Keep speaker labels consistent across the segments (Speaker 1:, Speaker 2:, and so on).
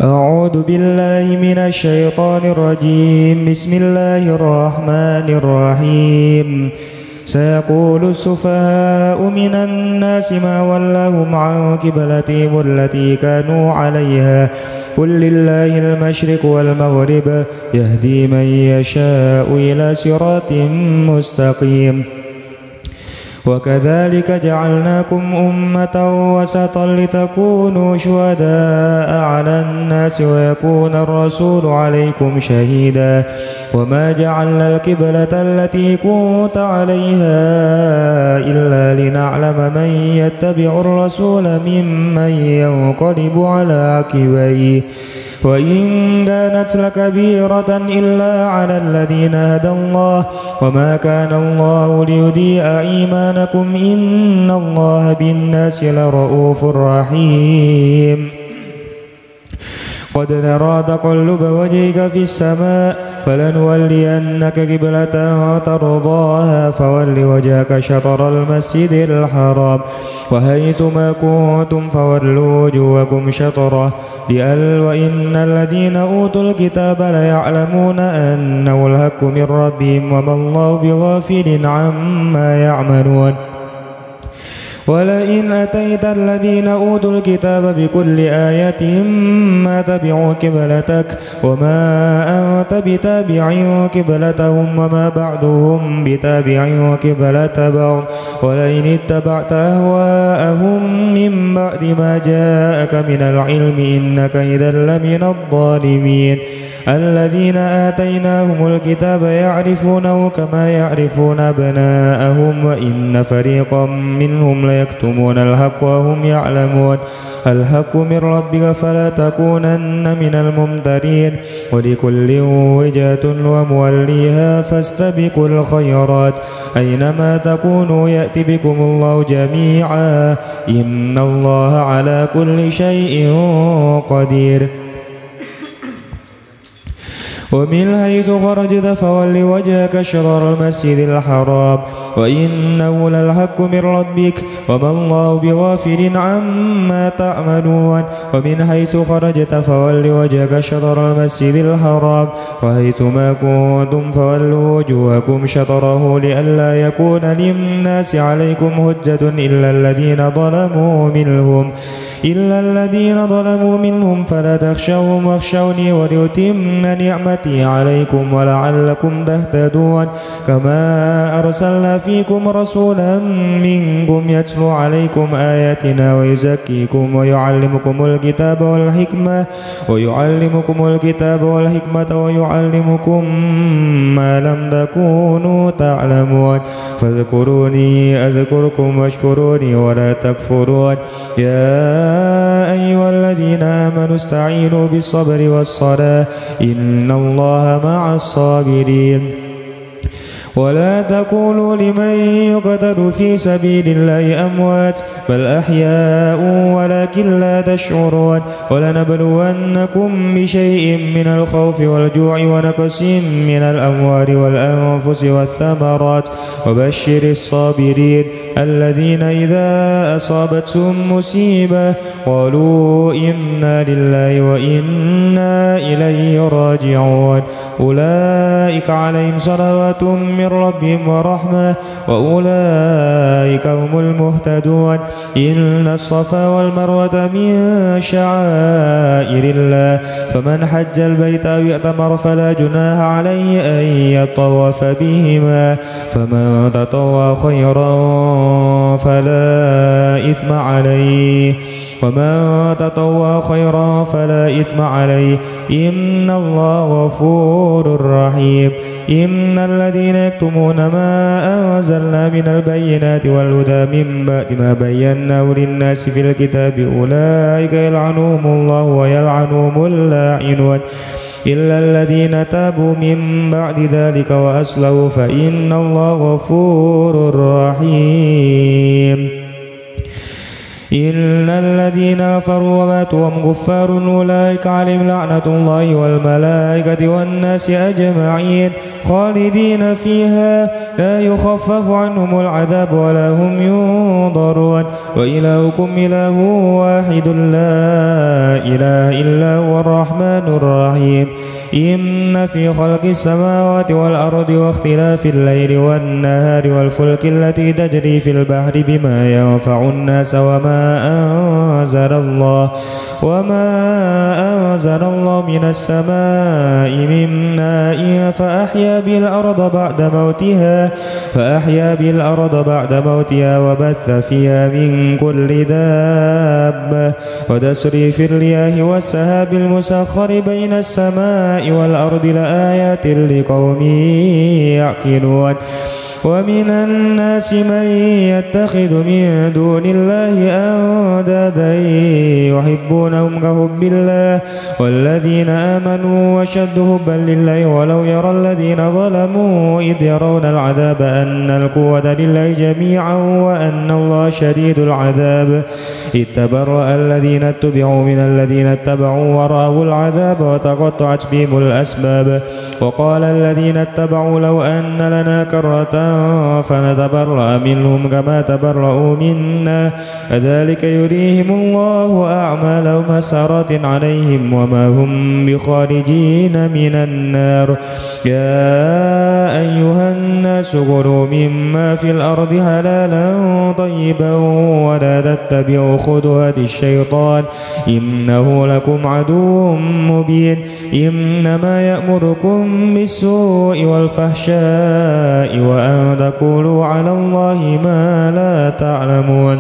Speaker 1: أعوذ بالله من الشيطان الرجيم. بسم الله الرحمن الرحيم. سيقول السفهاء من الناس ما ولاهم عن قبلتهم التي كانوا عليها قل لله المشرق والمغرب يهدي من يشاء إلى صراط مستقيم. وكذلك جعلناكم أمة وسطا لتكونوا شهداء على الناس ويكون الرسول عليكم شهيدا وما جعلنا القبلة التي كنت عليها إلا لنعلم من يتبع الرسول ممن ينقلب على عقبيه وإن كانت لكبيرة إلا على الذين هدى الله وما كان الله ليضيع إيمانكم إن الله بالناس لرؤوف رحيم. قد نرى تقلب وجهك في السماء فلنولينك قبلة ترضاها فول وجهك شطر المسجد الحرام وحيثما كنتم فولوا وجوهكم شطره وإن الذين أوتوا الكتاب ليعلمون أنه الحق من ربهم وما الله بغافل عما يعملون. ولئن أتيت الذين أوتوا الكتاب بكل آية ما تبعوا قبلتك وما أنت بتابع قبلتهم وما بعضهم بتابع قبلة بعض ولئن اتبعت أهواءهم من بعد ما جاءك من العلم إنك إذا لمن الظالمين. الذين آتيناهم الكتاب يعرفونه كما يعرفون أبناءهم وإن فريقا منهم ليكتمون الحق وهم يعلمون. الحق من ربك فلا تكونن من الممترين ولكل وجهة وموليها فاستبقوا الخيرات أينما تكونوا يأتي بكم الله جميعا إن الله على كل شيء قدير. ومن حيث خرجت فول وجهك شطر المسجد الحرام وإنه للحق من ربك وما الله بغافل عما تعملون. ومن حيث خرجت فول وجهك شطر المسجد الحرام وحيثما كنتم فولوا وجوهكم شطره لئلا يكون للناس عليكم حجة إلا الذين ظلموا منهم فلا تخشوهم واخشوني ولأتم نعمتي عليكم ولعلكم تهتدون. كما أرسلنا فيكم رسولا منكم يتلو عليكم آياتنا ويزكيكم ويعلمكم الكتاب والحكمة ويعلمكم ما لم تكونوا تعلمون. فاذكروني أذكركم واشكروني ولا تكفرون. يا أيها الذين آمنوا استعينوا بالصبر والصلاة إن الله مع الصابرين. ولا تقولوا لمن يقتل في سبيل الله أموات بل أحياء ولكن لا تشعرون. ولنبلونكم بشيء من الخوف والجوع ونقص من الأموال والأنفس والثمرات وبشر الصابرين الذين إذا أصابتهم مصيبة قالوا إنا لله وإنا إليه راجعون. أولئك عليهم صلوات من ربهم ورحمة وأولئك هم المهتدون. إن الصفا والمروة من شعائر الله فمن حج البيت أو يأتمر فلا جناح عليه أن يطوف بهما فمن تطوع خيرا فلا إثم عليه ومن تطوع خيرا فلا إثم عليه إن الله غفور رحيم. إن الذين يكتمون ما أنزلنا من البينات والهدى من بعد ما بيناه للناس في الكتاب أولئك يلعنهم الله ويلعنهم اللاعنون إلا الذين تابوا من بعد ذلك وأصلحوا فإن الله غفور رحيم. إن الذين كفروا وماتوا وهم كفار أولئك عليهم لعنة الله والملائكة والناس أجمعين خالدين فيها لا يخفف عنهم العذاب ولا هم ينظرون وإلهكم إله واحد لا إله إلا هو الرحمن الرحيم إن في خلق السماوات والأرض واختلاف الليل والنهار والفلك التي تجري في البحر بما ينفع الناس وما أنزل الله من السماء من ماء فأحيا بالأرض بعد موتها وبث فيها من كل دابة وتسريف الرياح والسحاب المسخر بين السماء والأرض لآيات لقوم يعقلون ومن الناس من يتخذ من دون الله أندادا يحبونهم كحب الله والذين آمنوا وشد حبا لله ولو يرى الذين ظلموا إذ يرون العذاب أن القوة لله جميعا وأن الله شديد العذاب إذ تبرأ الذين اتبعوا من الذين اتبعوا ورأوا العذاب وتقطعت بهم الأسباب وقال الذين اتبعوا لو أن لنا كرة فنتبرأ منهم كما تبرأوا منا كذلك يريهم الله أعمالهم حسرات عليهم وما هم بخارجين من النار يا أيها الناس كلوا مما في الأرض حلالا طيبا ولا تتبعوا خطوات الشيطان إنه لكم عدو مبين إنما يأمركم بالسوء والفحشاء وأن تقولوا على الله ما لا تعلمون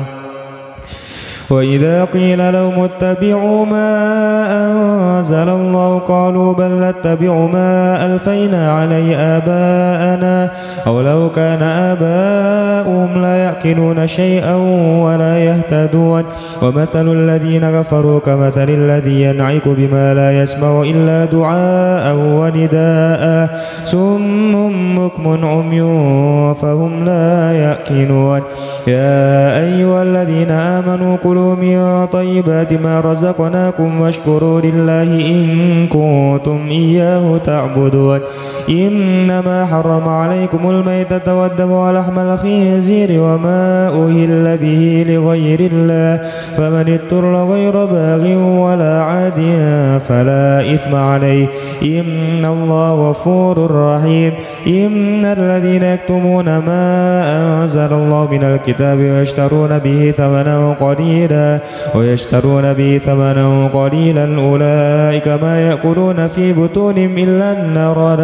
Speaker 1: وإذا قيل لهم اتبعوا ما أنزل الله قالوا بل نتبع ما ألفينا عليه آباءنا أو لو كان آباؤهم لا يأكلون شيئا ولا يهتدون ومثل الذين كفروا كمثل الذي ينعق بما لا يسمع إلا دعاء ونداء صم بكم عمي فهم لا يأكلون يا أيها الذين آمنوا كلوا من طيبات ما رزقناكم واشكروا لله إن كنتم إياه تعبدون إنما حرم عليكم الميتة والدم ولحم الخنزير وما أهل به لغير الله فمن اضطر غير باغ ولا عاد فلا إثم عليه إن الله غفور رحيم إن الذين يكتمون ما أنزل الله من الكتاب ويشترون به ثمنا قليلا أولئك ما يأكلون في بطونهم إلا النار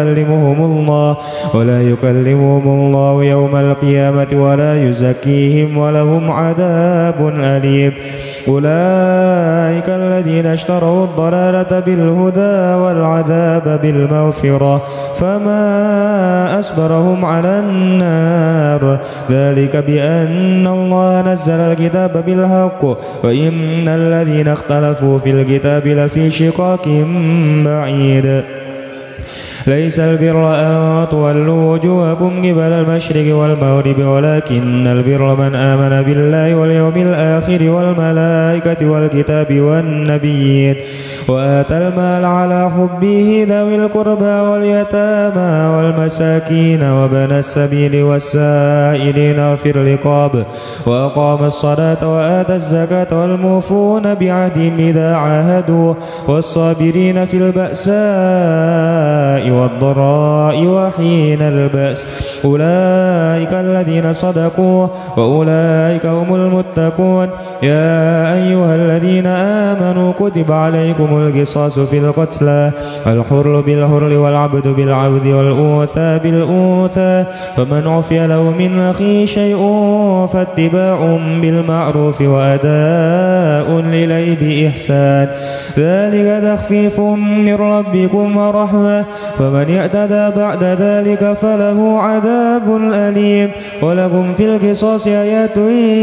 Speaker 1: ولا يكلمهم الله يوم القيامة ولا يزكيهم ولهم عذاب أليم أولئك الذين اشتروا الضلالة بالهدى والعذاب بالمغفرة فما أصبرهم على النار ذلك بأن الله نزل الكتاب بالحق وإن الذين اختلفوا في الكتاب لفي شقاق بعيد ليس البر أن تولوا وجوهكم قبل المشرق والمغرب ولكن البر من آمن بالله واليوم الآخر والملائكة والكتاب والنبيين وآتى المال على حبه ذوي القربى واليتامى والمساكين وابن السبيل والسائلين في الرقاب وأقام الصلاة وآتى الزكاة والموفون بعهدهم إذا عاهدوا والصابرين في البأساء والضراء وحين البأس أولئك الذين صدقوا وأولئك هم المتقون يا أيها الذين آمنوا كتب عليكم القصاص في القتلى الحر بالحر والعبد بالعبد والأنثى بالأنثى فمن عفي له من أخيه شيء فاتباع بالمعروف وأداء إليه بإحسان ذلك تخفيف من ربكم ورحمة فمن ومن اعتدى بعد ذلك فله عذاب أليم. ولكم في القصاص آيات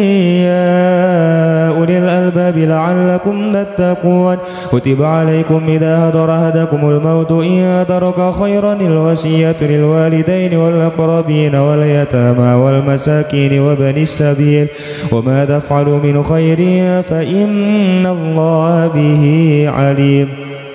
Speaker 1: يا أولي الألباب لعلكم تتقون. كتب عليكم إذا حضر أحدكم الموت إن ترك خيرا الوصية للوالدين والأقربين واليتامى والمساكين وابن السبيل وما تفعلوا من خير فإن الله به عليم.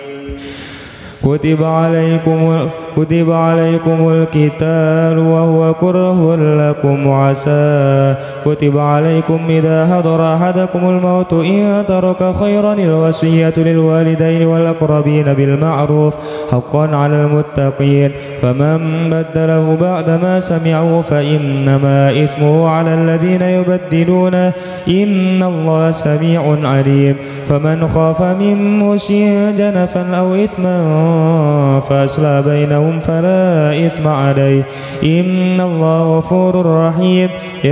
Speaker 1: كتب عليكم القتال وهو كره لكم وعسى كتب عليكم إذا حضر أحدكم الموت إن ترك خيرا الوصية للوالدين والأقربين بالمعروف حقا على المتقين. فمن بدله بعدما سمعه فإنما إثمه على الذين يبدلونه إن الله سميع عليم. فمن خاف من موصٍ جنفا أو إثما فأصلح بينهم فلا إثم عليه إن الله غفور رحيم.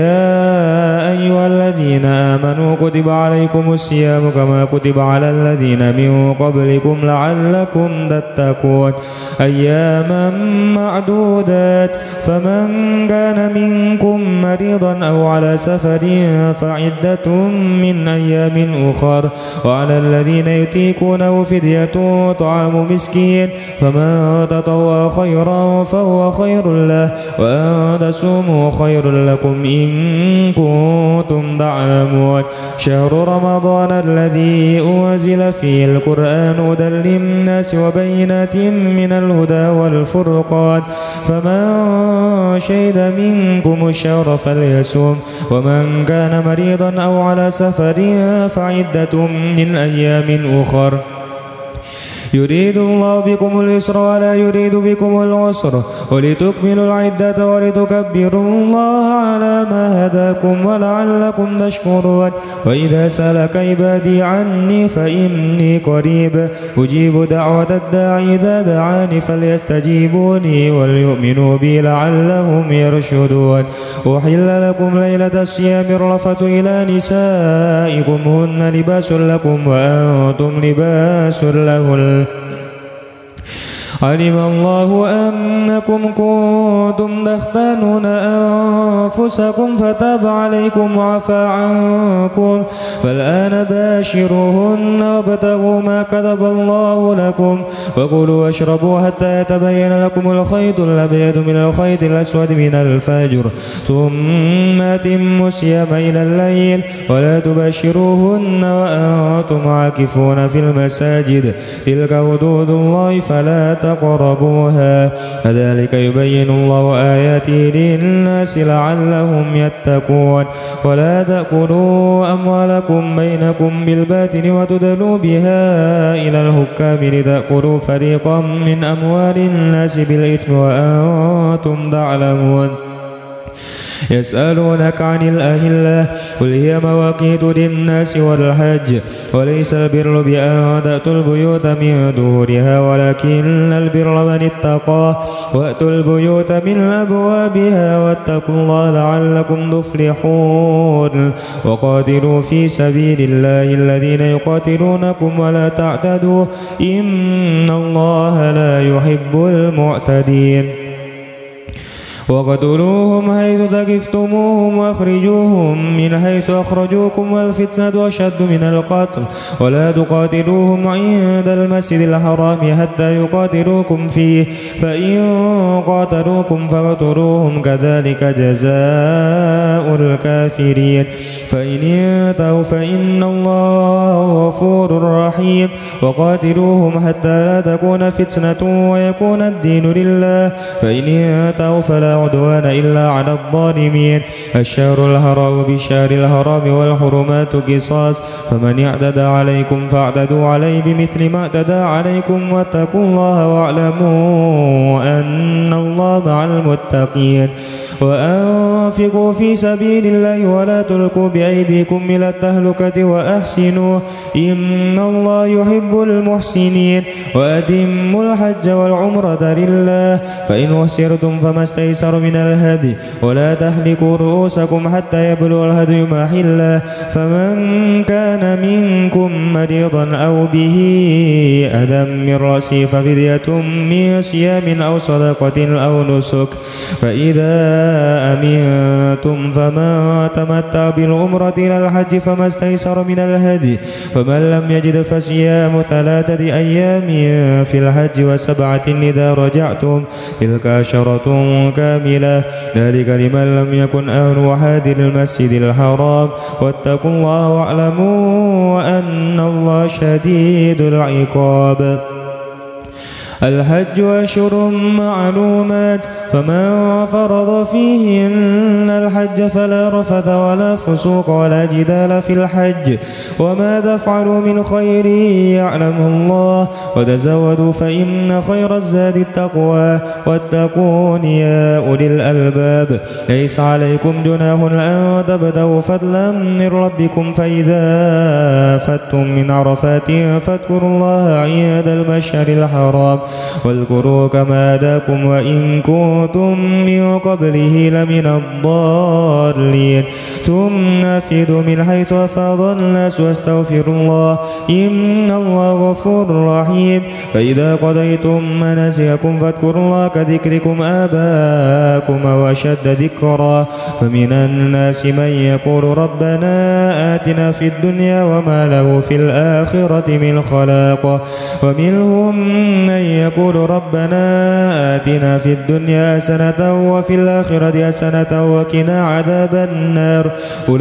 Speaker 1: يا أيها الذين آمنوا كتب عليكم الصيام كما كتب على الذين من قبلكم لعلكم تتقون أياما معدودات. فمن كان منكم مريضا أو على سفر فعدة من أيام أخر. وعلى الذين يطيقونه فدية طعام مسكين فمن تطوع خيرا فهو خير له وأن تصوموا خير لكم إن كنتم تعلمون. شهر رمضان الذي أنزل فيه القرآن هدى للناس وبينات من الهدى والفرقان فمن شهد منكم الشهر فليصم. ومن كان مريضا أو على سفر فعدة من أيام أخر. يريد الله بكم اليسر ولا يريد بكم العسر ولتكملوا العدة ولتكبروا الله على ما هداكم ولعلكم تشكرون. وإذا سألك عبادي عني فإني قريب أجيب دعوة الداعي إذا دعاني فليستجيبوني وليؤمنوا بي لعلهم يرشدون. أحل لكم ليلة الصيام الرفث إلى نسائكم هن لباس لكم وأنتم لباس لهن. علم الله أنكم كنتم تختانون أنفسكم فتاب عليكم وعفى عنكم فالآن باشروهن وابتغوا ما كتب الله لكم وكلوا واشربوا حتى يتبين لكم الخيط الأبيض من الخيط الأسود من الفجر ثم أتموا الصيام إلى الليل ولا تباشروهن وأنتم عاكفون في المساجد تلك حدود الله فلا تقربوها كذلك يبين الله آياته للناس لعلهم يتقون. ولا تأكلوا أموالكم بينكم بالباطل وتدلوا بها إلى الحكام لتأكلوا فريقا من أموال الناس بالإثم وأنتم تعلمون. يسألونك عن الأهلة قل هي مواقيت للناس والحج وليس البر بأن تأتوا البيوت من دورها ولكن البر من اتقى وأتوا البيوت من أبوابها واتقوا الله لعلكم تفلحون. وقاتلوا في سبيل الله الذين يقاتلونكم ولا تعتدوا إن الله لا يحب المعتدين. وقتلوهم حيث ثقفتموهم واخرجوهم من حيث أخرجوكم والفتنة أشد من القتل ولا تقاتلوهم عند المسجد الحرام حتى يقاتلوكم فيه فإن قاتلوكم فاقتلوهم كذلك جزاء الكافرين. فإن انتهوا فإن الله غفور رحيم. وقاتلوهم حتى لا تكون فتنة ويكون الدين لله فإن انتهوا فلا عدوان إلا على الظالمين. الشهر الحرام بالشهر الحرام والحرمات قصاص فمن اعتدى عليكم فاعتدوا عليه بمثل ما اعتدى عليكم واتقوا الله واعلموا أن الله مع المتقين. وأنفقوا في سبيل الله ولا تلقوا بأيديكم إلى التهلكة وأحسنوا إن الله يحب المحسنين وأتموا الحج والعمرة لله فإن وسرتم فما استيسر من الهدي ولا تحلقوا رؤوسكم حتى يبلغ الهدي محله فمن كان منكم مريضا أو به أذى من رأسه ففدية من صيام أو صدقة أو نسك فإذا أمنتم فمن تمتع بالعمرة إلى الحج فما استيسر من الهدي فمن لم يجد فصيام 3 أيام في الحج و7 إذا رجعتم تلك 10 كاملة ذلك لمن لم يكن أهل حاضر المسجد الحرام واتقوا الله واعلموا أن الله شديد العقاب. الحج أشهر معلومات فمن فرض فيهن الحج فلا رفث ولا فسوق ولا جدال في الحج وما تفعلوا من خير يعلمه الله وتزودوا فإن خير الزاد التقوى واتقون يا أولي الألباب. ليس عليكم جناح أن تبتغوا فضلا من ربكم فإذا أفضتم من عرفات فاذكروا الله عند المشعر الحرام واذكروا كما هداكم وإن كنتم من قبله لمن الضالين ثم أفيدوا من حيث أفاض الناس واستغفروا الله إن الله غفور رحيم. فإذا قضيتم مناسككم فاذكروا الله كذكركم آباءكم وأشد ذكرا فمن الناس من يقول ربنا آتنا في الدنيا وما له في الآخرة من خلاق ومنهم من يقول ربنا آتنا في الدنيا حسنة وفي الآخرة حسنة وقنا عذاب النار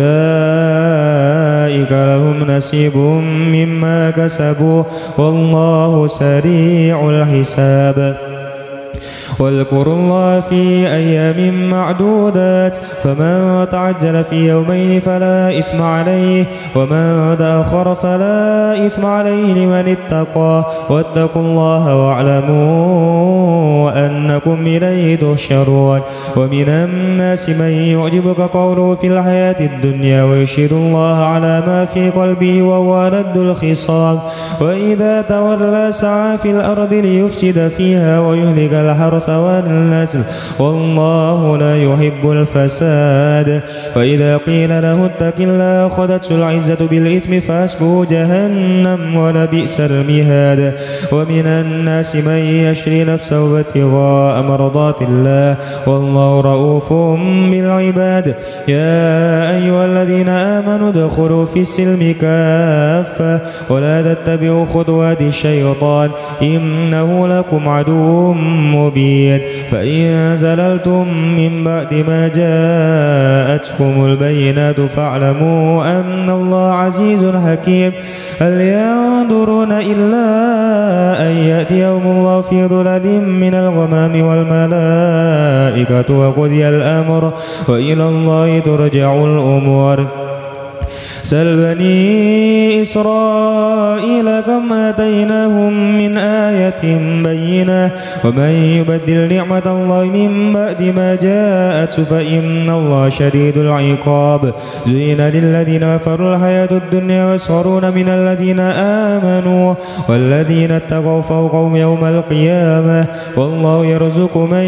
Speaker 1: أولئك لهم نصيب مما كسبوا والله سريع الحساب. واذكروا الله في أيام معدودات فمن تعجل في يومين فلا إثم عليه ومن تأخر فلا إثم عليه لمن اتقى واتقوا الله واعلموا أنكم إليه تحشرون. ومن الناس من يعجبك قوله في الحياة الدنيا ويشهد الله على ما في قلبه وهو ألد الخصام وإذا تولى سعى في الأرض ليفسد فيها ويهلك الحرث والنسل والله لا يحب الفساد. وإذا قيل له اتق الله أخذته العزة بالإثم فحسبه جهنم ولبئس المهاد. ومن الناس من يشري نفسه ابتغاء مرضات الله والله رؤوف بالعباد. يا أيها الذين آمنوا ادخلوا في السلم كافة ولا تتبعوا خطوات الشيطان إنه لكم عدو مبين. فإن زللتم من بعد ما جاءتكم البينات فاعلموا أن الله عزيز حكيم. هل ينظرون إلا أن يأتيهم الله في ظلل من الغمام والملائكة وقضي الأمر وإلى الله ترجع الأمور. سل بني إسرائيل كم آتيناهم من آية بينة ومن يبدل نعمة الله من بعد ما جاءته فإن الله شديد العقاب. زين للذين كفروا الحياة الدنيا ويسخرون من الذين آمنوا والذين اتقوا فوقهم يوم القيامة والله يرزق من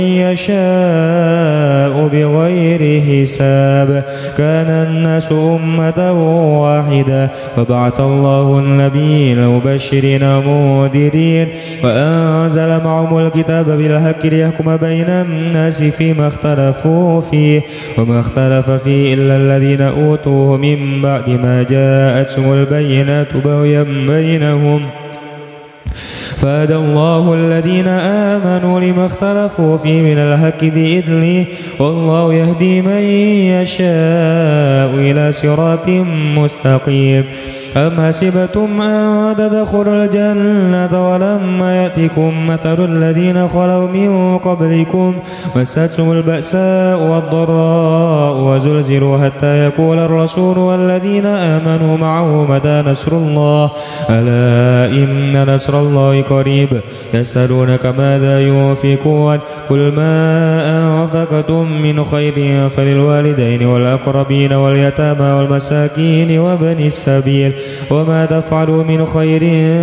Speaker 1: يشاء بغير حساب. كان الناس أمة واحدة فبعث الله النبيين مبشرين ومنذرين وأنزل معهم الكتاب بالحق ليحكم بين الناس فيما اختلفوا فيه وما اختلف فيه إلا الذين أوتوه من بعد ما جاءتهم البينات بغيا بينهم فهدى الله الذين آمنوا لما اختلفوا فيه من الحق بإذنه والله يهدي من يشاء إلى صراط مستقيم. أم حسبتم أن تدخلوا الجنة ولما يأتكم مثل الذين خلوا من قبلكم مستهم البأساء والضراء وزلزلوا حتى يقول الرسول والذين آمنوا معه متى نصر الله ألا إن نصر الله قريب يسألونك ماذا ينفقون قل ما أنفقتم من خير فللوالدين والأقربين واليتامى والمساكين وابن السبيل وما تفعلوا من خير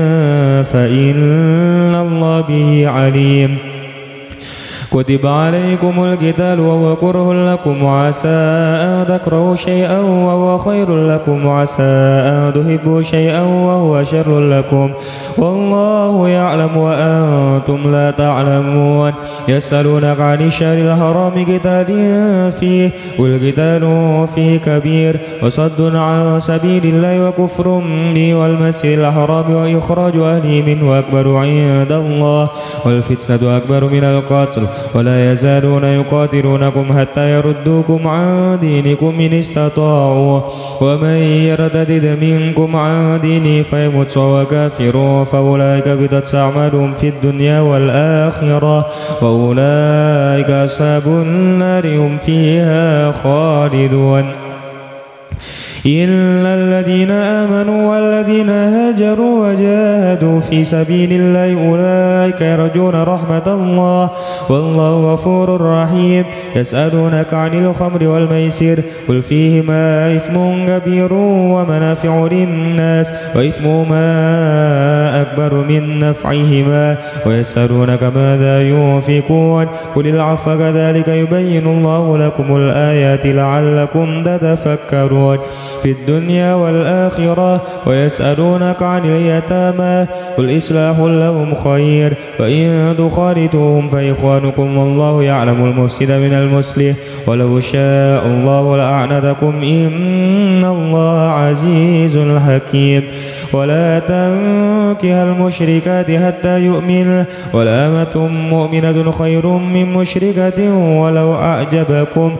Speaker 1: فإن الله به عليم كتب عليكم القتال وهو كره لكم وعسى أن تكرهوا شيئا وهو خير لكم وعسى أن تحبوا شيئا وهو شر لكم والله يعلم وأنتم لا تعلمون يسألونك عن الشهر الحرام قتال فيه والقتال فيه كبير وصد عن سبيل الله وكفر به والمسجد الحرام وإخراج أهله منه أكبر عند الله والفتنة أكبر من القتل ولا يزالون يقاتلونكم حتى يردوكم عن دينكم إن استطاعوا ومن يرتد منكم عن دينه فيمت وهو كافر فأولئك بطت أعمالهم في الدنيا والآخرة وأولئك أصحاب النار هم فيها خالدون إلا الذين آمنوا والذين هاجروا وجاهدوا في سبيل الله أولئك يرجون رحمة الله والله غفور رحيم يسألونك عن الخمر والميسر قل فيهما إثم كبير ومنافع للناس وإثمهما أكبر من نفعهما ويسألونك ماذا ينفقون قل العفو كذلك يبين الله لكم الآيات لعلكم تتفكرون في الدنيا والآخرة ويسألونك عن اليتامى قل إصلاح لهم خير وإن تخالطوهم فإخوانكم والله يعلم المفسد من المصلح ولو شاء الله لأعنتكم إن الله عزيز حكيم ولا تنكح المشركات حتى يؤمن ولأمة مؤمنة خير من مشركة ولو أعجبكم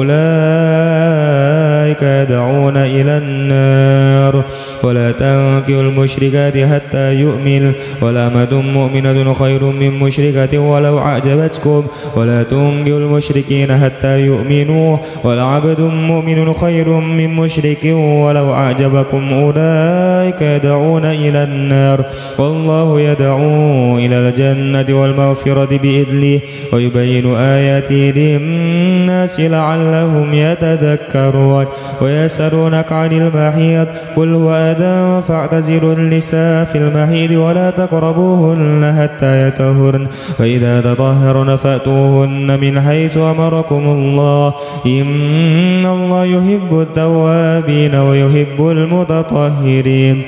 Speaker 1: أولئك يدعون إلى النار ولا تنكحوا المشركات حتى يؤمن ولأمة مؤمنة خير من مشركة ولو أعجبتكم ولا تنكحوا المشركين حتى يؤمنوا ولعبد مؤمن خير من مشرك ولو أعجبكم أولئك يدعون إلى النار والله يدعو إلى الجنة والمغفرة بإذنه ويبين آياته للناس لعلهم يتذكرون ويسألونك عن المحيض قل هو أذى فاعتزلوا النساء في المحيض ولا تقربوهن حتى يطهرن فإذا تطهرن فأتوهن من حيث أمركم الله إن الله يحب التوابين ويحب المتطهرين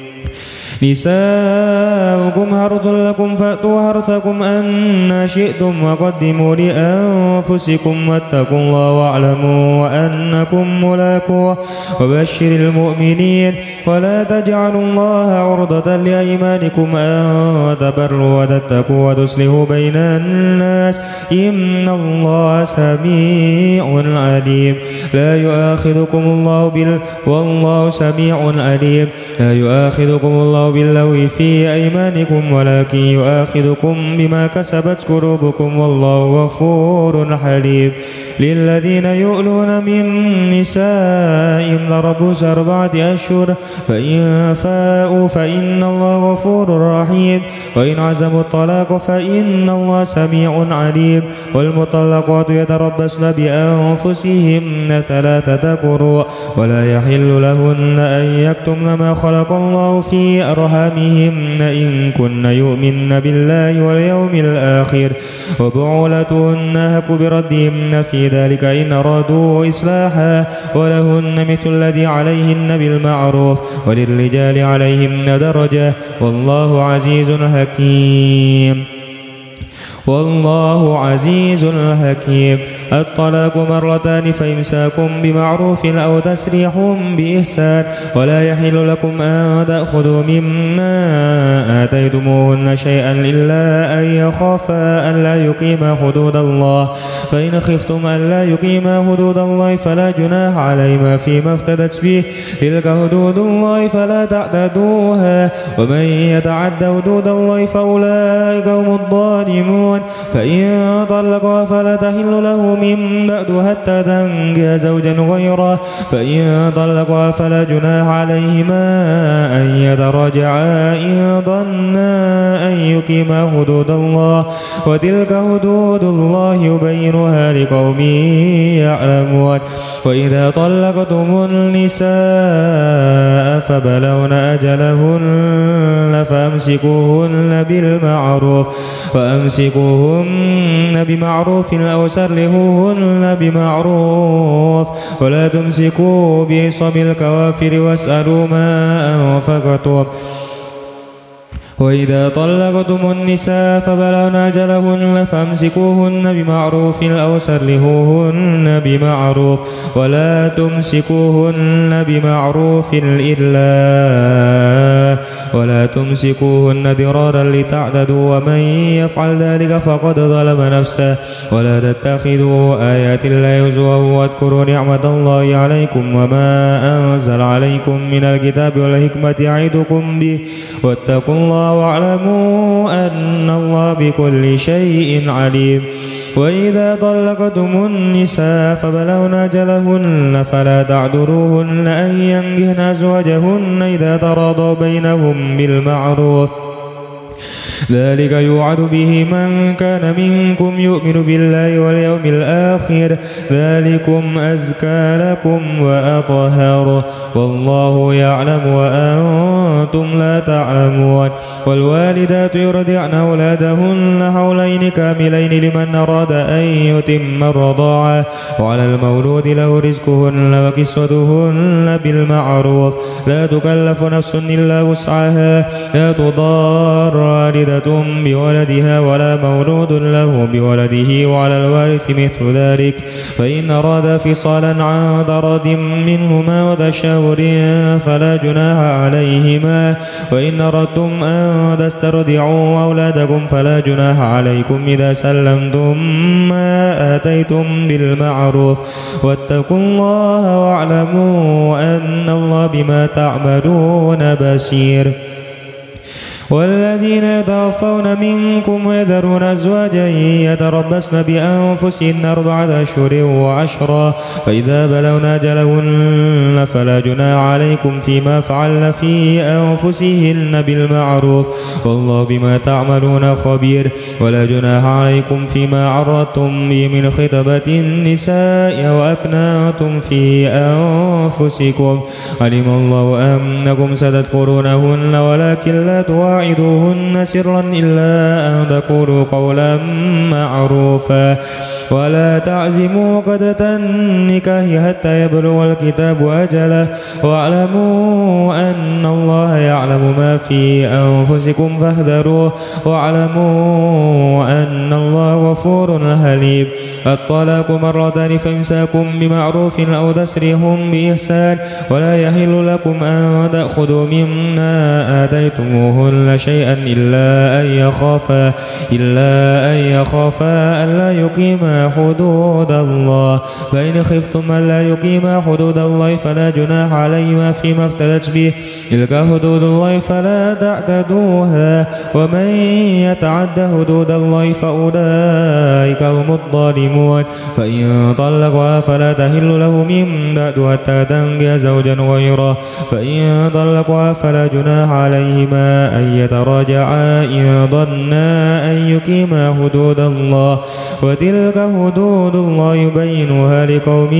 Speaker 1: نساؤكم حرث لكم فأتوا حرثكم أن شئتم وقدموا لأنفسكم واتقوا الله واعلموا أنكم ملاقوه وبشر المؤمنين ولا تجعلوا الله عرضة لأيمانكم أن تبروا وتتقوا وتصلحوا بين الناس إن الله سميع عليم لا يؤاخذكم الله والله سميع عليم لا يؤاخذكم الله باللغو في أيمانكم ولكن يؤاخذكم بما كسبت قلوبكم والله غفور حليم للذين يؤلون من نسائهم تربص 4 أشهر فإن فاءوا فإن الله غفور رحيم وإن عزموا الطلاق فإن الله سميع عليم والمطلقات يتربصن بأنفسهن 3 قروء ولا يحل لهن أن يكتمن ما خلق الله في أرحامهن إن كن يؤمن بالله واليوم الآخر وبعولتهن أحق بردهن في ذلك إن أرادوا إصلاحا ولهن مثل الذي عليهن بالمعروف وللرجال عليهن درجة والله عزيز حكيم والله عزيز حكيم الطلاق مرتان فإمساكم بمعروف أو تسريح بإحسان ولا يحل لكم أن تأخذوا مما آتيتموهن شيئا إلا أن يخافا ألا يقيما حدود الله فإن خفتم ألا يقيما حدود الله فلا جناح عليهما فيما افتدت به تلك حدود الله فلا تعتدوها ومن يتعد حدود الله فأولئك هم الظالمون فإن طلقها فلا تحل له من بعد حتى تنكح زوجا غيره فإن طلقها فلا جناح عليهما أن يتراجعا إن ظنا أن يقيما حدود الله وتلك حدود الله يبينها لقوم يعلمون وإذا طلقتم النساء فبلغن أجلهن فأمسكوهن بمعروف أو سرحوهن بمعروف ولا تمسكوا بعصم الكوافر واسألوا ما أنفقتم وإذا طلقتم النساء فبلغن أجلهن فأمسكوهن بمعروف أو سرحوهن بمعروف ولا تمسكوهن بمعروف ولا تمسكوهن ضرارا لتعتدوا ومن يفعل ذلك فقد ظلم نفسه ولا تتخذوا آيات الله هزوا واذكروا نعمة الله عليكم وما أنزل عليكم من الكتاب والحكمة يعظكم به واتقوا الله واعلموا أن الله بكل شيء عليم وإذا طلقتم النساء فبلغن أجلهن فلا تعذروهن أن ينكحن أزواجهن إذا تراضوا بينهم بالمعروف ذلك يوعد به من كان منكم يؤمن بالله واليوم الآخر ذلكم أزكى لكم وأطهر والله يعلم وأنتم لا تعلمون والوالدات يرضعن أولادهن حولين كاملين لمن أراد أن يتم الرضاعة وعلى المولود له رزقهن وكسوتهن بالمعروف لا تكلف نفس إلا وسعها لا تضار والدة بولدها ولا مولود له بولده وعلى الوارث مثل ذلك فإن أراد فصالا عن تراض منهما وتشاور فلا جناح عليهما وإن أردتم أن تسترضعوا أولادكم فلا جناح عليكم إذا سلمتم ما آتيتم بالمعروف واتقوا الله واعلموا أن الله بما تعملون بصير والذين يتوفون منكم ويذرون أزواجا يتربصن بأنفسهن 4 أشهر و10 فإذا بلغن أجلهن فلا جناح عليكم فيما فعلن في أنفسهن بالمعروف والله بما تعملون خبير ولا جناح عليكم فيما عرضتم به من خطبة النساء وأكننتم في أنفسكم علم الله أنكم ستذكرونهن ولكن لا تواعدوهن سرا إلا أن تقولوا قولا معروفا ولا تعزموا عقدة النكاح حتى يبلغ الكتاب أجله واعلموا أن الله يعلم ما في أنفسكم فاحذروه واعلموا أن الله غفور حليم الطلاق مرتان فإمساكم بمعروف أو تسريح بإحسان ولا يحل لكم أن تأخذوا مما آتيتموهن شيئا إلا أن يخافا ألا يقيما حدود الله فإن خفتم ألا يقيما حدود الله فلا جناح عليهما فيما افتدت به تلك حدود الله فلا تعتدوها ومن يتعد حدود الله فأولئك هم الظالمون فإن طلقها فلا تحل له من بعد حتى تنكح زوجا غيره فإن طلقها فلا جناح عليهما أن يتراجعا إن ظنا أن يقيما حدود الله وتلك حدود الله يبينها لقوم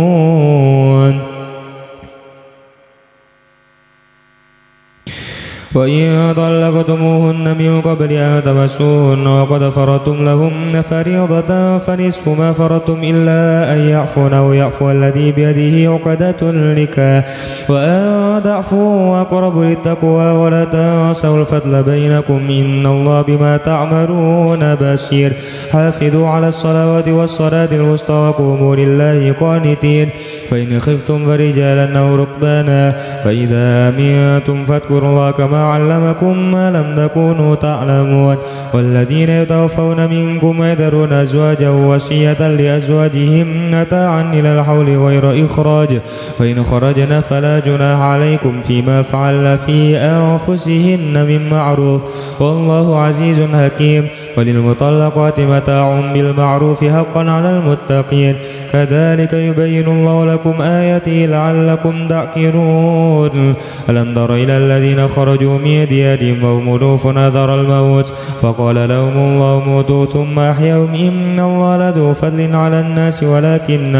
Speaker 1: يعلمون وإن طلقتموهن من قبل أن تمسوهن وقد فرضتم لهن فريضة فنصف ما فرضتم إلا أن يعفون أو يعفو الذي بيده عقدة النكاح وأن تعفوا أقرب للتقوى ولا تنسوا الفضل بينكم إن الله بما تعملون بصير حافظوا على الصلوات والصلاة الوسطى وقوموا لله قانتين فإن خفتم فرجالا أو ركبانا فإذا أمنتم فاذكروا الله كما علمكم ما لم تكونوا تعلمون والذين يتوفون منكم يذرون أزواجا وصية لأزواجهم متاعا إلى الحول غير إخراج فإن خرجنا فلا جناح عليكم فيما فعل في أنفسهن من معروف والله عزيز حكيم وللمطلقات متاع بالمعروف حقا على المتقين كذلك يبين الله لكم آياته لعلكم تعقلون ألم تر إلى الذين خرجوا من ديارهم وهم ألوف نذر الموت فقال لهم الله موتوا ثم أحياهم إن الله لذو فضل على الناس ولكن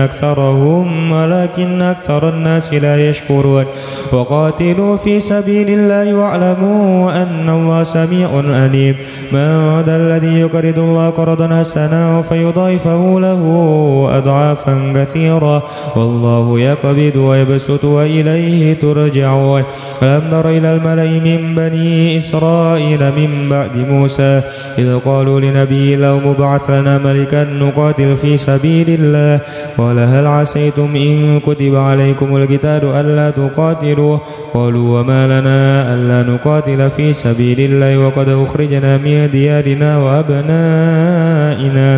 Speaker 1: أكثر الناس لا يشكرون وقاتلوا في سبيل الله واعلموا أن الله سميع عليم من ذا الذي يقرض الله قرضا حسنا فيضاعفه له أضعافا كثيرا والله يقبض ويبسط وإليه ترجعون ألم تر إلى الملأ من بني إسرائيل من بعد موسى إذ قالوا لنبي لهم ابعث لنا ملكا نقاتل في سبيل الله قال هل عسيتم إن كتب عليكم القتال ألا تقاتلوا قالوا وما لنا ألا نقاتل في سبيل الله وقد أخرجنا من ديارنا وأبنائنا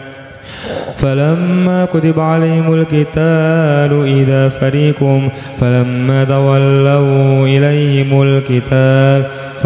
Speaker 1: فلما كتب عليهم القتال إذا فريق فلما تولوا إليهم القتال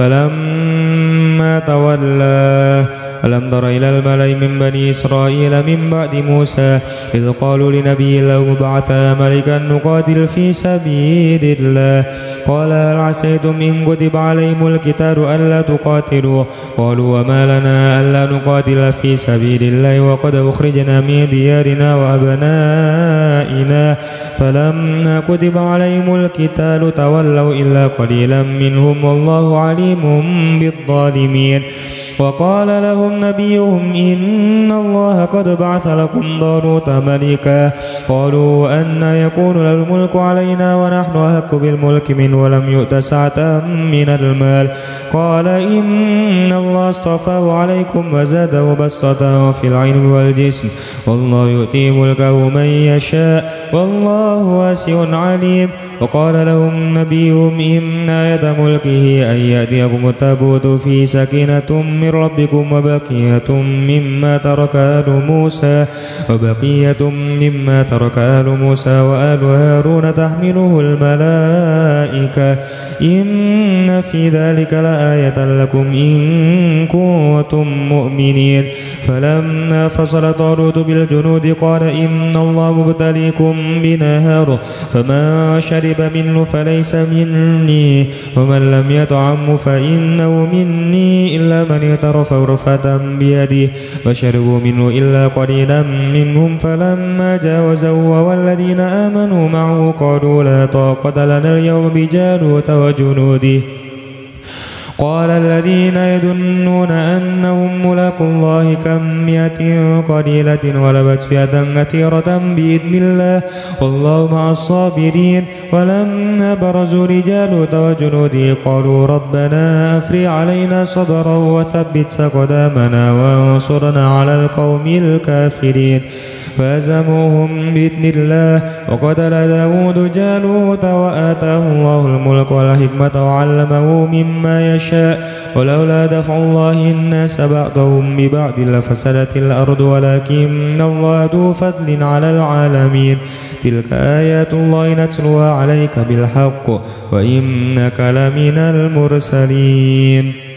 Speaker 1: ألم تر إلى الملأ من بني إسرائيل من بعد موسى إذ قالوا لنبي له ابعث ملكا نقاتل في سبيل الله قال هل عسيتم إن كتب عليهم القتال ألا تقاتلوا قالوا وما لنا ألا نقاتل في سبيل الله وقد أخرجنا من ديارنا وأبنائنا فلما كتب عليهم القتال تولوا إلا قليلا منهم والله عليم بالظالمين وقال لهم نبيهم إن الله قد بعث لكم طالوت ملكا قالوا أن يكون له الملك علينا ونحن أحق بالملك منه ولم يؤت سعة من المال قال إن الله اصطفاه عليكم وزاده بسطة في العلم والجسم والله يؤتي ملكه من يشاء والله واسع عليم وقال لهم نبيهم إن آية ملكه أن يأتيكم التابوت فيه سكينة من ربكم وبقية مما ترك آل موسى وآل هارون تحمله الملائكة إن في ذلك لآية لكم إن كنتم مؤمنين فلما فصل طالوت بالجنود قال إن الله مبتليكم بنهر فمن شرب منه فليس مني ومن لم يطعم فإنه مني إلا من اغترف غرفة بيده وشربوا منه إلا قليلا منهم فلما جاوزه والذين آمنوا معه قالوا لا طاقة لنا اليوم بجالوت وجنوده قال الذين يظنون أنهم ملاقو الله كم مئة قليلة غلبت فئة كثيرة بإذن الله والله مع الصابرين ولما برزوا لجالوت وجنوده قالوا ربنا أفرغ علينا صبرا وثبت أقدامنا وانصرنا على القوم الكافرين فهزموهم بإذن الله وقتل داود جالوت وآتاه الله الملك والحكمة وعلمه مما يشاء ولولا دفع الله الناس بعضهم ببعض لفسدت الأرض ولكن الله ذو فضل على العالمين تلك آيات الله نتلوها عليك بالحق وإنك لمن المرسلين.